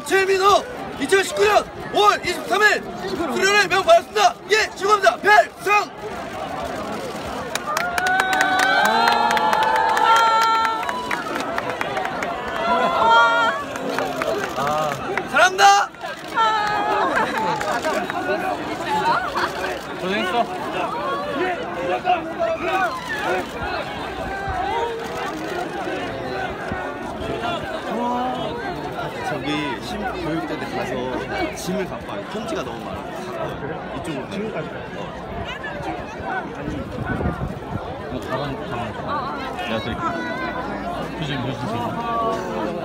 최민호 2019년 5월 23일 수련회 명 받았습니다. 예, 축하합니다. 별성! 사랑합니다. 고생했어. 저기 교육대대 가서 짐을 갖고 와요. 편지가 너무 많아. 이쪽으로 지금까지. 가방. 내가 드릴게. 휴지.